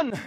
man.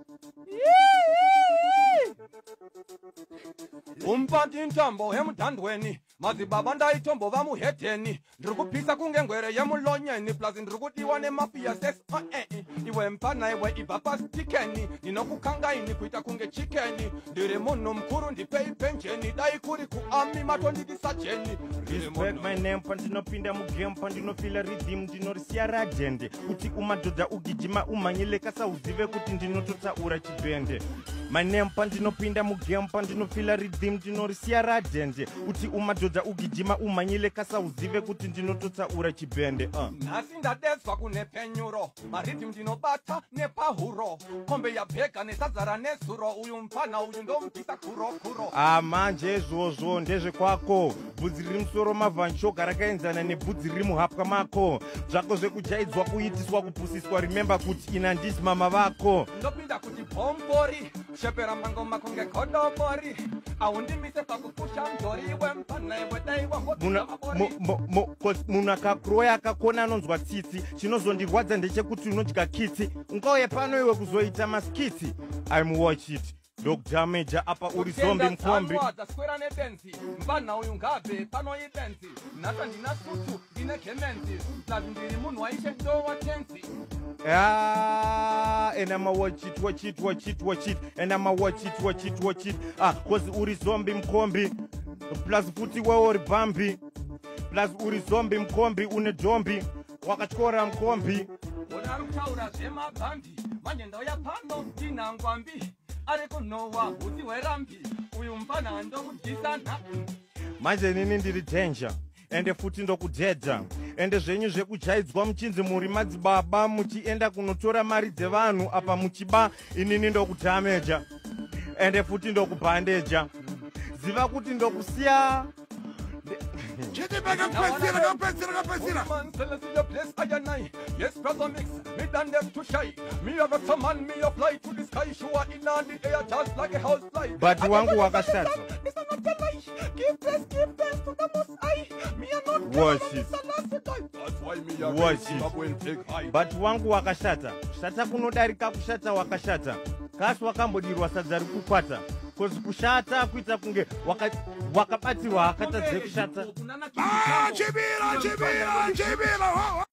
Umpati ntambo hemutandweni mazibaba ndaitombo vamuhedheni ndiri kupisa kunge ngwere yemulonyeni plus ndiri kudiwa nemafia sex iwe mpana iwe ibva pasitikeni ndinokukangaini kuita kunge chikeni ndiri munhu mukuru ndipei penjeni dai kuri kuami matondikisa jeni. Respect my name pandinopinda mugame pandinofila rhythm ndinorisiya radhende kuti umadhodha ugijima umhanyeleka sauzive kuti ndinototaura chibhende. My name pandinopinda mugame pandinofila rhythm ndinorisiya radhende kuti umadhodha ugijima umhanyeleka sauzive kuti ndinototaura chibhende. Nhasi ndadedzwa kune penyuro maridhim ndinobata nepahuro kombe yabhega nesadzara nezuro uyu mpana uyu ndomupisa kuro. Manje izvozvo ndezvekwako bvudzi riri musoro mavhanchoka rakaenzana nebvudzi riri muhapwa mako zvako zvekujaidzwa kuitiswa kupusiswa remember kuti ina ndisi mama vako ndopinda kuti bhombori shepera mangoma kunge godomori aundimise pakupusha mdori iwe mpana iwe daiwa munhu akakuroya akakona anonzwa tsitsi chinozondirwadza ndechekuti unodya kitsi ungauye pano iwe kuzoita maskitsi I'm watch it Dr. Major apa uri zombi mkombi skwera nebenzi mbana uyu ngabe pano ibenzi nata ndina sutu ndine kemenzi plazi ndiri munhu waishe ndowa tenzi. And I'ma watch it and I'ma watch it cause uri zombi mkombi plus futi wewe uri bambi plus uri zombi mkombi une jombi wakatyora mkombi ona rutaura zvemabhambi manje ndauya pano ndina ngwambi ariko nowa uti werambi uyu mpana ndokudyisana manje nini ndiri danger ende futi ndokudhedha ende zvenyu zvekujaidzwa muchinzi muri madzibaba muchienda kunotora mari dzevanhu apa muchiba inini ndokudhameja ende futi ndokubhandeja ziva kuti ndokusiya Yes, brother mix, me than them too shy. Me a got some man, me a fly to the sky. Sure in the air just like a house fly. But wangu wakashata. This is not the lie. Give thanks to the most high. Me a not watch it. That's why me a watch it. Take high. But wangu wakashata. Shata kunodarika kushata wakashata. Kasi wakambodirwa sadza rikukwata. Kozi kushata kuita kunge wakabatiwa akatadze kushata. Chibira